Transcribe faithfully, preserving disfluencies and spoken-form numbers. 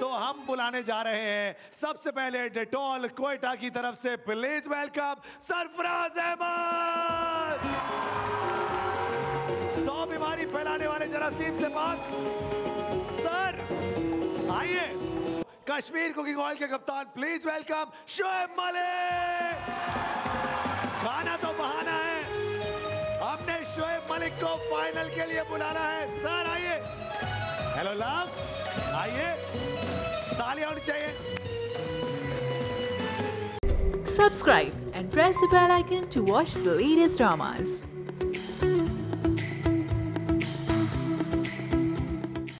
तो हम बुलाने जा रहे हैं सबसे पहले डेटॉल कोयटा की तरफ से प्लीज वेलकम सरफराज अहमद। सौ बीमारी फैलाने वाले जरासीम से पाक सर आइए। कश्मीर कुकिंग ऑयल के कप्तान प्लीज वेलकम शोएब मलिक। खाना तो बहाना है, हमने शोएब मलिक को फाइनल के लिए बुलाना है। सर आइए। हेलो लव, आइए, तालियां होनी चाहिए। Subscribe and press the bell icon to watch the latest dramas.